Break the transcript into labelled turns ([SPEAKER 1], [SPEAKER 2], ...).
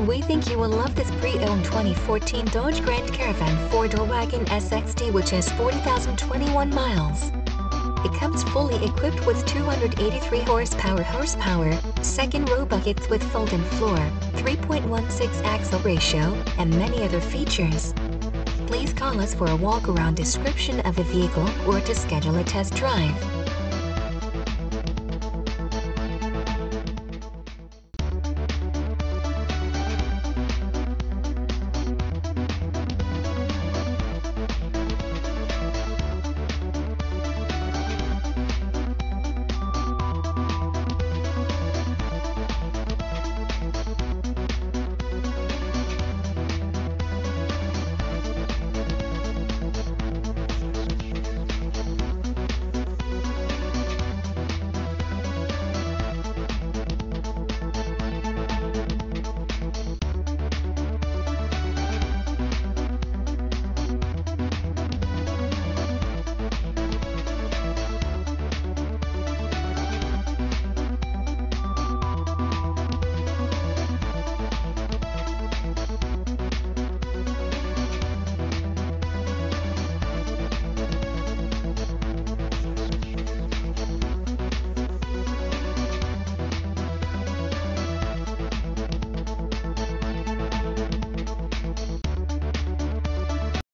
[SPEAKER 1] We think you will love this pre-owned 2014 Dodge Grand Caravan 4-door Wgn SXT, which has 40,021 miles. It comes fully equipped with 283 horsepower, second row buckets with fold-in floor, 3.16 axle ratio, and many other features. Please call us for a walk-around description of the vehicle or to schedule a test drive.